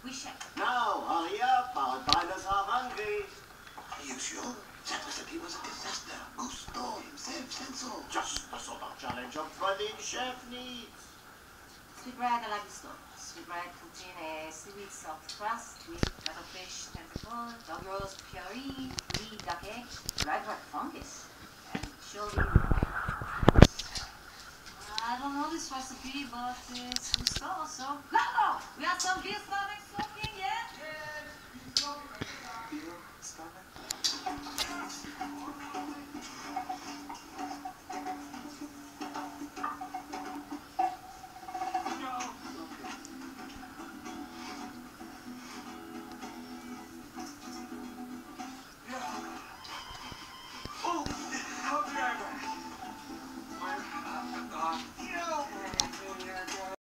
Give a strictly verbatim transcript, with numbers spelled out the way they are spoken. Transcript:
We check. Now, hurry up. Our diners are hungry. Are you sure? That recipe was a disaster. Gusto himself said so. Just the sort of challenge a budding chef needs. Sweetbread alla gusto. Sweetbread contiene sweet soft crust with cuttlefish, tentacle, dog roast, puree, lead duck egg, red red fungus, and chili. I don't know this recipe, but it's gusto, so...